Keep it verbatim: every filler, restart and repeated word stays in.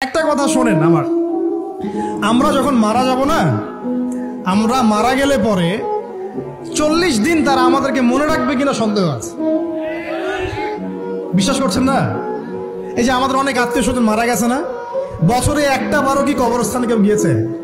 একটা কথা শোনেন আমার, আমরা যখন মারা যাব না, আমরা মারা গেলে পরে চল্লিশ দিন তারা আমাদেরকে মনে রাখবে কিনা সন্দেহ আছে। বিশ্বাস করছেন না? এই যে আমাদের অনেক আত্মীয় স্বজন মারা গেছে না, বছরে একটা বারো কি কবরস্থানে কেউ গিয়েছে?